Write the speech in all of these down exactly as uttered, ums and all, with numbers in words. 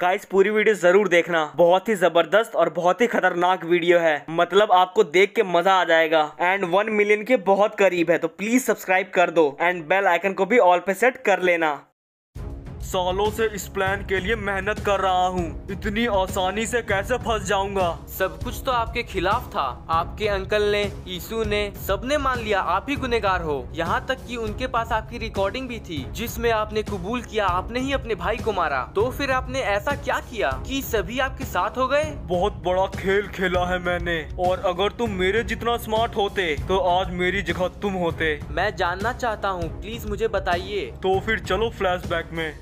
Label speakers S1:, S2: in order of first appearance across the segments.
S1: Guys पूरी video जरूर देखना, बहुत ही जबरदस्त और बहुत ही खतरनाक वीडियो है। मतलब आपको देख के मजा आ जाएगा एंड वन मिलियन के बहुत करीब है, तो प्लीज सब्सक्राइब कर दो एंड बेल आइकन को भी ऑल पे सेट कर लेना। सालों से इस प्लान के लिए मेहनत कर रहा हूँ, इतनी आसानी से कैसे फंस जाऊंगा।
S2: सब कुछ तो आपके खिलाफ था। आपके अंकल ने, यीशु ने, सबने मान लिया आप ही गुनहगार हो। यहाँ तक कि उनके पास आपकी रिकॉर्डिंग भी थी जिसमें आपने कबूल किया आपने ही अपने भाई को मारा। तो फिर आपने ऐसा क्या किया कि सभी आपके साथ हो गए?
S1: बहुत बड़ा खेल खेला है मैंने, और अगर तुम मेरे जितना स्मार्ट होते तो आज मेरी जगह तुम होते।
S2: मैं जानना चाहता हूँ, प्लीज मुझे बताइए।
S1: तो फिर चलो फ्लैशबैक में।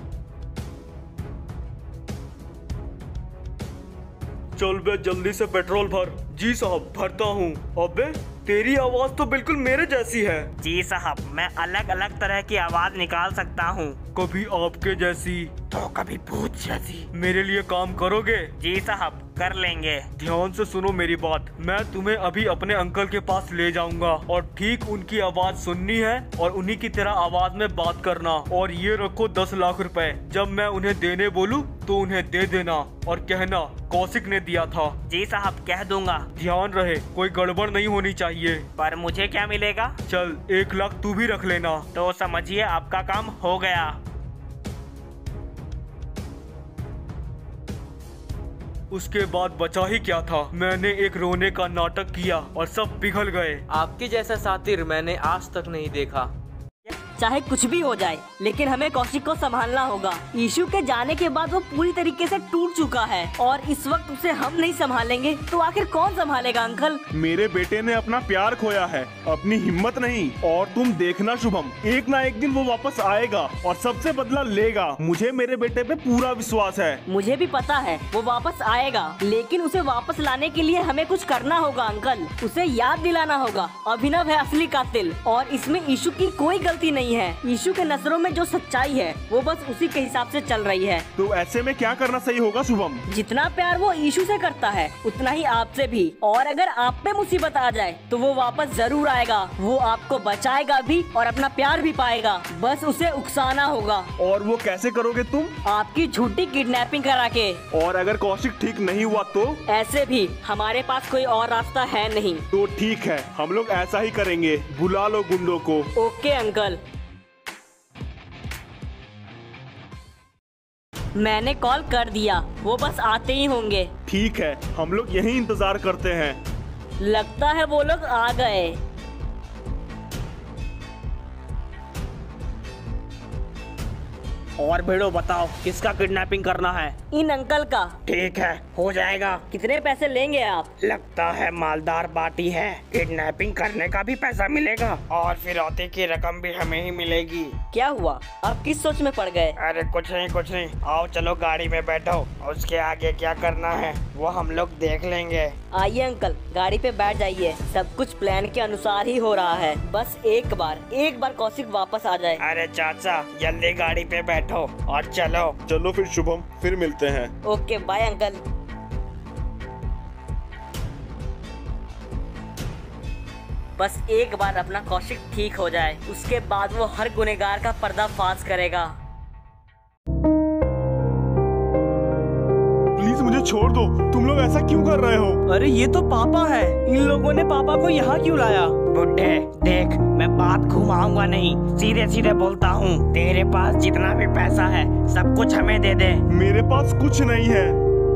S1: चल बे जल्दी से पेट्रोल भर। जी साहब भरता हूँ। अबे तेरी आवाज तो बिल्कुल मेरे जैसी है।
S3: जी साहब, मैं अलग अलग तरह की आवाज निकाल सकता हूँ।
S1: कभी आपके जैसी
S3: तो कभी भूत जैसी।
S1: मेरे लिए काम करोगे?
S3: जी साहब कर लेंगे।
S1: ध्यान से सुनो मेरी बात, मैं तुम्हें अभी अपने अंकल के पास ले जाऊंगा और ठीक उनकी आवाज सुननी है और उन्हीं की तरह आवाज में बात करना। और ये रखो दस लाख रुपए, जब मैं उन्हें देने बोलूं तो उन्हें दे देना और कहना कौशिक ने दिया था।
S3: जी साहब कह दूंगा।
S1: ध्यान रहे कोई गड़बड़ नहीं होनी चाहिए।
S3: पर मुझे क्या मिलेगा?
S1: चल एक लाख तू भी रख लेना।
S3: तो समझिए आपका काम हो गया।
S1: उसके बाद बचा ही क्या था, मैंने एक रोने का नाटक किया और सब पिघल गए।
S2: आपके जैसा सातिर मैंने आज तक नहीं देखा।
S4: चाहे कुछ भी हो जाए लेकिन हमें कौशिक को संभालना होगा। यीशु के जाने के बाद वो पूरी तरीके से टूट चुका है और इस वक्त उसे हम नहीं संभालेंगे तो आखिर कौन संभालेगा अंकल?
S5: मेरे बेटे ने अपना प्यार खोया है, अपनी हिम्मत नहीं। और तुम देखना शुभम, एक ना एक दिन वो वापस आएगा और सबसे बदला लेगा। मुझे मेरे बेटे पे पूरा विश्वास है।
S4: मुझे भी पता है वो वापस आएगा, लेकिन उसे वापस लाने के लिए हमें कुछ करना होगा अंकल। उसे याद दिलाना होगा अभिनव है असली कातिल और इसमें यीशु की कोई गलती नहीं है। यीशु के नजरों में जो सच्चाई है वो बस उसी के हिसाब से चल रही है।
S5: तो ऐसे में क्या करना सही होगा शुभम?
S4: जितना प्यार वो यीशु से करता है उतना ही आपसे भी। और अगर आप पे मुसीबत आ जाए तो वो वापस जरूर आएगा। वो आपको बचाएगा भी और अपना प्यार भी पाएगा। बस उसे उकसाना होगा।
S5: और वो कैसे करोगे तुम?
S4: आपकी झूठी किडनैपिंग करा के।
S5: और अगर कौशिक ठीक नहीं हुआ तो?
S4: ऐसे भी हमारे पास कोई और रास्ता है नहीं।
S5: तो ठीक है, हम लोग ऐसा ही करेंगे। बुला लो गुंडों को।
S4: Okay uncle. मैंने कॉल कर दिया, वो बस आते ही होंगे।
S5: ठीक है, हम लोग यहीं इंतजार करते हैं।
S4: लगता है वो लोग आ गए।
S3: और भिड़ो बताओ किसका किडनैपिंग करना है?
S4: इन अंकल का।
S3: ठीक है हो जाएगा।
S4: कितने पैसे लेंगे आप?
S3: लगता है मालदार पार्टी है, किडनैपिंग करने का भी पैसा मिलेगा और फिरौती की रकम भी हमें ही मिलेगी।
S4: क्या हुआ, आप किस सोच में पड़ गए?
S3: अरे कुछ नहीं कुछ नहीं, आओ चलो गाड़ी में बैठो, उसके आगे क्या करना है वो हम लोग देख लेंगे।
S4: आइए अंकल गाड़ी पे बैठ जाइए, सब कुछ प्लान के अनुसार ही हो रहा है। बस एक बार एक बार कौशिक वापस आ जाए।
S3: अरे चाचा जल्दी गाड़ी पे बैठो और चलो।
S5: चलो फिर शुभम, फिर मिलते हैं।
S4: Okay bye uncle. बस एक बार अपना कौशिक ठीक हो जाए, उसके बाद वो हर गुनहगार का पर्दाफाश करेगा।
S5: प्लीज मुझे छोड़ दो, तुम लोग ऐसा क्यों कर रहे हो?
S1: अरे ये तो पापा है, इन लोगों ने पापा को यहाँ क्यों लाया?
S3: बुड्ढे देख, मैं बात घुमाऊंगा नहीं, सीधे सीधे बोलता हूँ। तेरे पास जितना भी पैसा है सब कुछ हमें दे दे।
S5: मेरे पास कुछ नहीं है।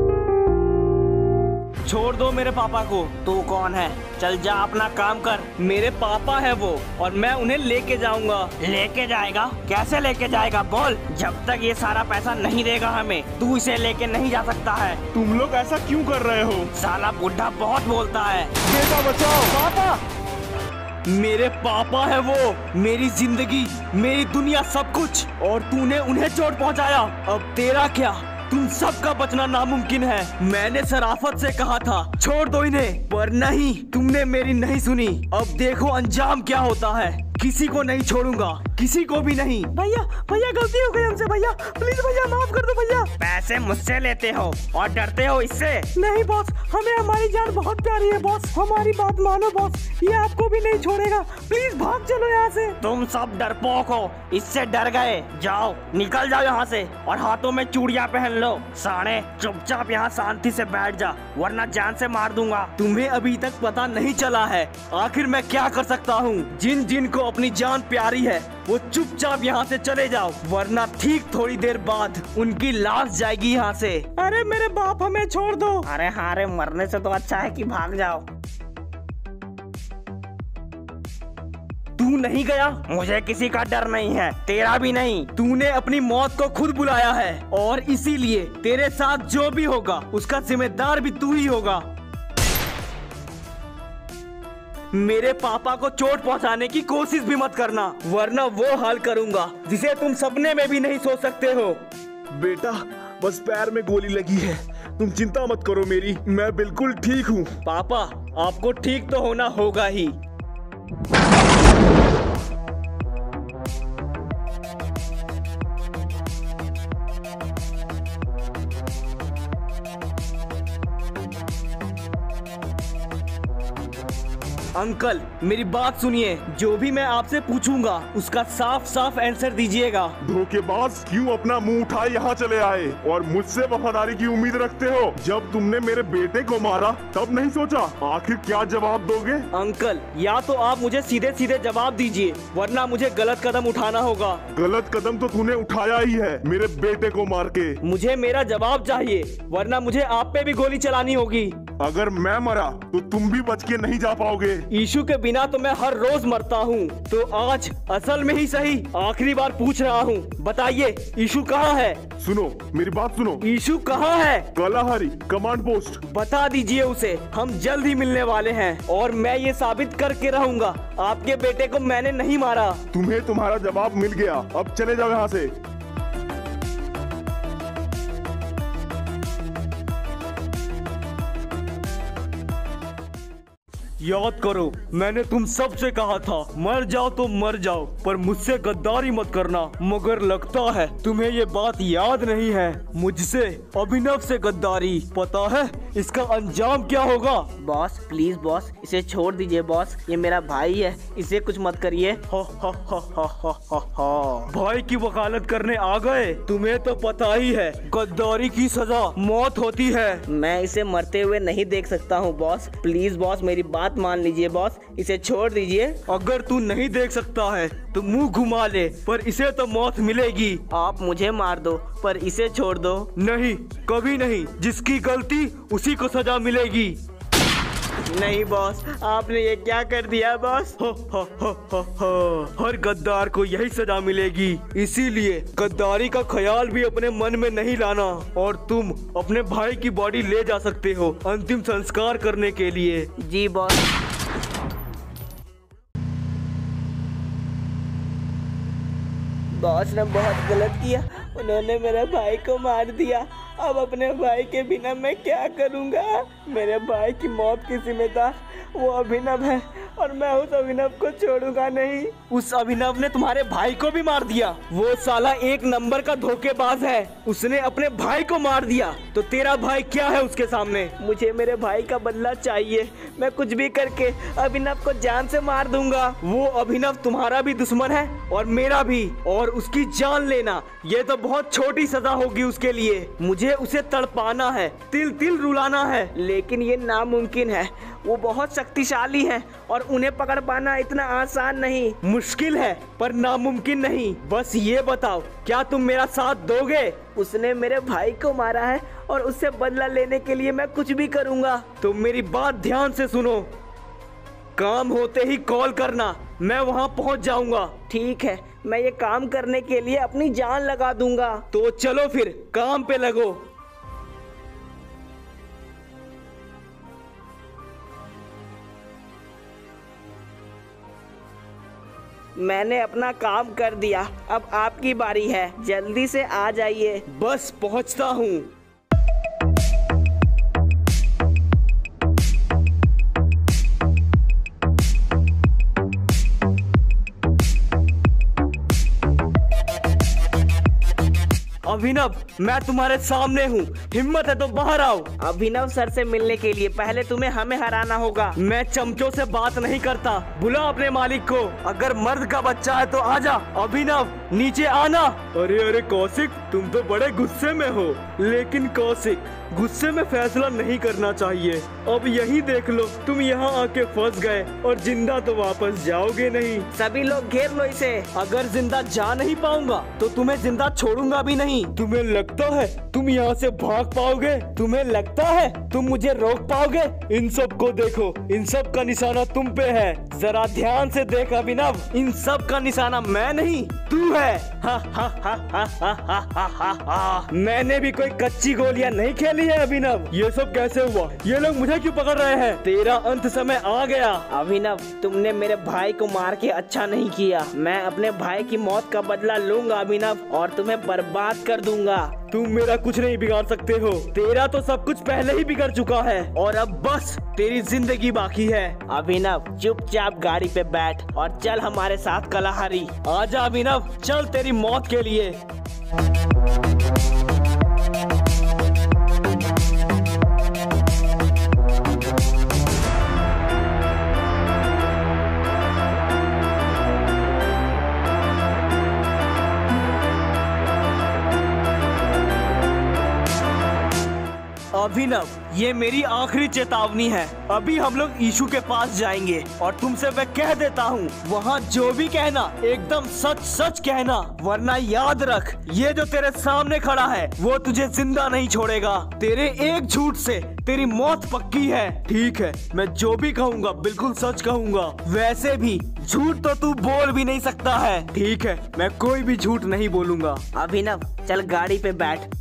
S1: छोड़ दो मेरे पापा को।
S3: तू कौन है? चल जा अपना काम कर।
S1: मेरे पापा है वो और मैं उन्हें लेके जाऊंगा।
S3: लेके जाएगा? कैसे लेके जाएगा बोल? जब तक ये सारा पैसा नहीं देगा हमें, तू इसे लेके नहीं जा सकता है।
S5: तुम लोग ऐसा क्यों कर रहे हो?
S3: साला बुढ़ा बहुत बोलता है।
S5: बेटा बचाओ।
S1: पापा, मेरे पापा है वो, मेरी जिंदगी, मेरी दुनिया, सब कुछ। और तूने उन्हें चोट पहुंचाया, अब तेरा क्या? तुम सबका बचना नामुमकिन है। मैंने शराफत से कहा था छोड़ दो इन्हें, पर नहीं, तुमने मेरी नहीं सुनी। अब देखो अंजाम क्या होता है। किसी को नहीं छोड़ूंगा, किसी को भी नहीं।
S3: भैया भैया गलती हो गई हमसे भैया, प्लीज भैया माफ कर दो भैया। पैसे मुझसे लेते हो और डरते हो इससे? नहीं बॉस, हमें हमारी जान बहुत प्यारी है बॉस, हमारी बात मानो बॉस, ये आपको भी नहीं छोड़ेगा, प्लीज भाग चलो यहाँ से। तुम सब डरपोक हो, इससे डर गए। जाओ निकल जाओ यहाँ से और हाथों में चूड़ियाँ पहन लो। साढ़े चुपचाप यहाँ शांति से बैठ जा वरना जान से मार दूंगा।
S1: तुम्हें अभी तक पता नहीं चला है आखिर मैं क्या कर सकता हूँ। जिन जिन को अपनी जान प्यारी है वो चुपचाप यहाँ से चले जाओ वरना ठीक थोड़ी देर बाद उनकी लाश जाएगी यहाँ से।
S3: अरे मेरे बाप हमें छोड़ दो। अरे हाँ रे, मरने से तो अच्छा है कि भाग जाओ।
S1: तू नहीं गया?
S3: मुझे किसी का डर नहीं है, तेरा भी नहीं।
S1: तूने अपनी मौत को खुद बुलाया है और इसीलिए तेरे साथ जो भी होगा उसका जिम्मेदार भी तू ही होगा। मेरे पापा को चोट पहुंचाने की कोशिश भी मत करना वरना वो हाल करूंगा जिसे तुम सपने में भी नहीं सोच सकते हो।
S5: बेटा बस पैर में गोली लगी है, तुम चिंता मत करो मेरी, मैं बिल्कुल ठीक हूँ।
S1: पापा आपको ठीक तो होना होगा ही। अंकल मेरी बात सुनिए, जो भी मैं आपसे पूछूंगा उसका साफ साफ आंसर दीजिएगा।
S5: धोखेबाज, क्यों अपना मुंह उठाए यहाँ चले आए और मुझसे वफादारी की उम्मीद रखते हो? जब तुमने मेरे बेटे को मारा तब नहीं सोचा आखिर क्या जवाब दोगे?
S1: अंकल या तो आप मुझे सीधे सीधे जवाब दीजिए वरना मुझे गलत कदम उठाना होगा।
S5: गलत कदम तो तूने उठाया ही है मेरे बेटे को मार के।
S1: मुझे मेरा जवाब चाहिए वरना मुझे आप पे भी गोली चलानी होगी।
S5: अगर मैं मरा तो तुम भी बच के नहीं जा पाओगे।
S1: ईशु के बिना तो मैं हर रोज मरता हूँ, तो आज असल में ही सही आखिरी बार पूछ रहा हूँ, बताइए ईशु कहाँ है?
S5: सुनो मेरी बात सुनो।
S1: ईशु कहाँ है?
S5: Kalahari command post.
S1: बता दीजिए उसे, हम जल्द ही मिलने वाले हैं और मैं ये साबित करके रहूंगा आपके बेटे को मैंने नहीं मारा।
S5: तुम्हें तुम्हारा जवाब मिल गया, अब चले जाओ यहाँ से।
S1: याद करो मैंने तुम सबसे कहा था मर जाओ तो मर जाओ पर मुझसे गद्दारी मत करना, मगर लगता है तुम्हें ये बात याद नहीं है। मुझसे अभिनव से गद्दारी, पता है इसका अंजाम क्या होगा?
S3: बॉस प्लीज बॉस, इसे छोड़ दीजिए बॉस, ये मेरा भाई है, इसे कुछ मत करिए।
S1: हा, हा, हा, हा, हा, हा, हा। भाई की वकालत करने आ गए? तुम्हें तो पता ही है गद्दारी की सजा मौत होती है।
S3: मैं इसे मरते हुए नहीं देख सकता हूँ बॉस, प्लीज बॉस मेरी बात मान लीजिए बॉस, इसे छोड़ दीजिए।
S1: अगर तू नहीं देख सकता है तो मुंह घुमा ले, पर इसे तो मौत मिलेगी।
S3: आप मुझे मार दो पर इसे छोड़ दो।
S1: नहीं कभी नहीं, जिसकी गलती उसी को सजा मिलेगी।
S3: नहीं बॉस, आपने ये क्या कर दिया बॉस?
S1: हो, हो, हो, हो, हो। हर गद्दार को यही सजा मिलेगी, इसीलिए गद्दारी का ख्याल भी अपने मन में नहीं लाना और तुम अपने भाई की बॉडी ले जा सकते हो अंतिम संस्कार करने के लिए।
S3: जी बॉस। बॉस ने बहुत गलत किया, उन्होंने मेरे भाई को मार दिया। अब अपने भाई के बिना मैं क्या करूँगा? मेरे भाई की मौत की जिम्मेदार वो अभिनव है और मैं उस अभिनव को छोड़ूंगा नहीं।
S1: उस अभिनव ने तुम्हारे भाई को भी मार दिया? वो साला एक नंबर का धोखेबाज है, उसने अपने भाई को मार दिया, तो तेरा भाई क्या है उसके सामने?
S3: मुझे मेरे भाई का बदला चाहिए, मैं कुछ भी करके अभिनव को जान से मार दूंगा।
S1: वो अभिनव तुम्हारा भी दुश्मन है और मेरा भी, और उसकी जान लेना ये तो बहुत छोटी सजा होगी उसके लिए। मुझे उसे तड़पाना है, तिल तिल रुलाना है।
S3: लेकिन ये नामुमकिन है, वो बहुत शक्तिशाली हैं और उन्हें पकड़ पाना इतना आसान नहीं।
S1: मुश्किल है पर नामुमकिन नहीं। बस ये बताओ क्या तुम मेरा साथ दोगे?
S3: उसने मेरे भाई को मारा है और उससे बदला लेने के लिए मैं कुछ भी करूंगा।
S1: तुम मेरी बात ध्यान से सुनो, काम होते ही कॉल करना, मैं वहाँ पहुँच जाऊंगा।
S3: ठीक है, मैं ये काम करने के लिए अपनी जान लगा दूंगा।
S1: तो चलो फिर काम पे लगो।
S3: मैंने अपना काम कर दिया, अब आपकी बारी है, जल्दी से आ जाइए।
S1: बस पहुंचता हूँ। अभिनव, मैं तुम्हारे सामने हूँ, हिम्मत है तो बाहर आओ।
S3: अभिनव सर से मिलने के लिए पहले तुम्हें हमें हराना होगा।
S1: मैं चमचों से बात नहीं करता, बुला अपने मालिक को। अगर मर्द का बच्चा है तो आजा। अभिनव नीचे आना। अरे अरे कौशिक, तुम तो बड़े गुस्से में हो। लेकिन कौशिक, गुस्से में फैसला नहीं करना चाहिए। अब यही देख लो, तुम यहाँ आके फंस गए और जिंदा तो वापस जाओगे नहीं।
S3: सभी लोग घेर लो इसे।
S1: अगर जिंदा जा नहीं पाऊंगा तो तुम्हें जिंदा छोड़ूंगा भी नहीं। तुम्हें लगता है तुम यहाँ से भाग पाओगे? तुम्हें लगता है तुम मुझे रोक पाओगे? इन सब को देखो, इन सब का निशाना तुम पे है। जरा ध्यान से देख अभिनव, इन सब का निशाना मैं नहीं, तू है। हा हा हा हा हा हा हा हा हा। मैंने भी कोई कच्ची गोलियां नहीं खेली है अभिनव। ये सब कैसे हुआ? ये लोग मुझे क्यों पकड़ रहे हैं? तेरा अंत समय आ गया।
S3: अभिनव, तुमने मेरे भाई को मार के अच्छा नहीं किया। मैं अपने भाई की मौत का बदला लूंगा अभिनव, और तुम्हें बर्बाद कर दूंगा।
S1: तुम मेरा कुछ नहीं बिगाड़ सकते हो। तेरा तो सब कुछ पहले ही बिगड़ चुका है और अब बस तेरी जिंदगी बाकी है।
S3: अभिनव, चुपचाप गाड़ी पे बैठ और चल हमारे साथ कलाहारी।
S1: आजा अभिनव, चल तेरी मौत के लिए। अभिनव, ये मेरी आखिरी चेतावनी है। अभी हम लोग ईशु के पास जाएंगे और तुमसे मैं कह देता हूँ, वहाँ जो भी कहना एकदम सच सच कहना, वरना याद रख, ये जो तेरे सामने खड़ा है वो तुझे जिंदा नहीं छोड़ेगा। तेरे एक झूठ से तेरी मौत पक्की है। ठीक है, मैं जो भी कहूँगा बिल्कुल सच कहूँगा। वैसे भी झूठ तो तू बोल भी नहीं सकता है। ठीक है, मैं कोई भी झूठ नहीं बोलूँगा।
S3: अभिनव, चल गाड़ी पे बैठ।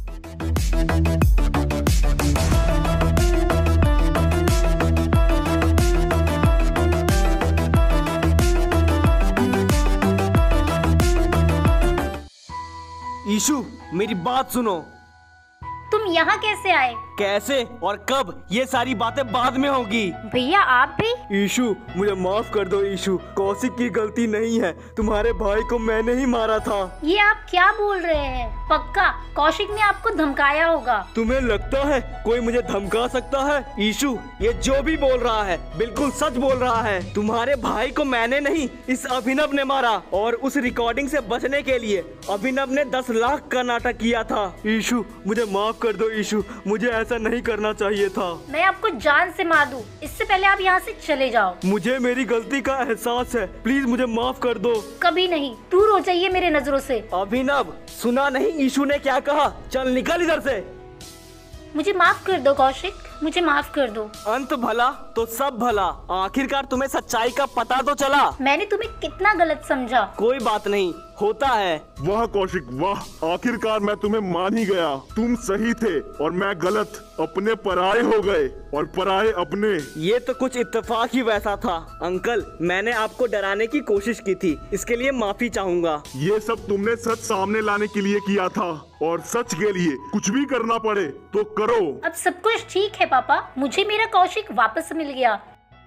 S1: ईशु, मेरी बात सुनो।
S6: तुम यहाँ कैसे आए?
S1: कैसे और कब, ये सारी बातें बाद में होगी।
S6: भैया आप भी?
S1: ईशु, मुझे माफ कर दो ईशु, कौशिक की गलती नहीं है। तुम्हारे भाई को मैंने ही मारा था।
S6: ये आप क्या बोल रहे हैं? पक्का कौशिक ने आपको धमकाया होगा।
S1: तुम्हें लगता है कोई मुझे धमका सकता है? ईशु, ये जो भी बोल रहा है बिल्कुल सच बोल रहा है। तुम्हारे भाई को मैंने नहीं, इस अभिनव ने मारा, और उस रिकॉर्डिंग से बचने के लिए अभिनव ने दस लाख का नाटक किया था। ईशु, मुझे माफ कर दो ईशु, मुझे ऐसा नहीं करना चाहिए था।
S6: मैं आपको जान से मार दूं, इससे पहले आप यहाँ से चले जाओ।
S1: मुझे मेरी गलती का एहसास है, प्लीज मुझे माफ कर दो।
S6: कभी नहीं, दूर हो जाइए मेरे नजरों से।
S1: अभिनव, सुना नहीं ईशु ने क्या कहा? चल निकल इधर से।
S6: मुझे माफ कर दो कौशिक, मुझे माफ कर दो।
S1: अंत भला तो सब भला। आखिरकार तुम्हें सच्चाई का पता तो चला।
S6: मैंने तुम्हें कितना गलत समझा।
S1: कोई बात नहीं, होता है।
S5: वाह कौशिक वाह, आखिरकार मैं तुम्हें मान ही गया। तुम सही थे और मैं गलत। अपने पराये हो गए और पराये अपने।
S1: ये तो कुछ इत्तेफाक ही वैसा था। अंकल, मैंने आपको डराने की कोशिश की थी, इसके लिए माफी चाहूँगा।
S5: ये सब तुमने सच सामने लाने के लिए किया था, और सच के लिए कुछ भी करना पड़े तो करो।
S6: अब सब कुछ ठीक है पापा, मुझे मेरा कौशिक वापस मिल गया।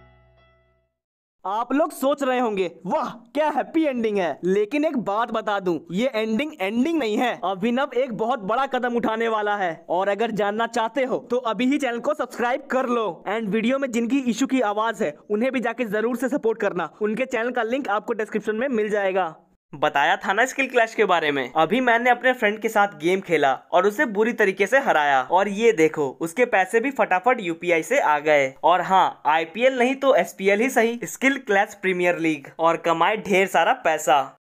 S1: आप लोग सोच रहे होंगे वाह क्या हैप्पी एंडिंग है, लेकिन एक बात बता दूं, ये एंडिंग एंडिंग नहीं है। अभिनव एक बहुत बड़ा कदम उठाने वाला है, और अगर जानना चाहते हो तो अभी ही चैनल को सब्सक्राइब कर लो। एंड वीडियो में जिनकी इशू की आवाज है उन्हें भी जाके जरूर से सपोर्ट करना। उनके चैनल का लिंक आपको डिस्क्रिप्शन में मिल जाएगा। बताया था ना स्किल क्लैश के बारे में। अभी मैंने अपने फ्रेंड के साथ गेम खेला और उसे बुरी तरीके से हराया, और ये देखो उसके पैसे भी फटाफट यूपीआई से आ गए। और हाँ, आईपीएल नहीं तो एसपीएल ही सही, स्किल क्लैश प्रीमियर लीग, और कमाए ढेर सारा पैसा।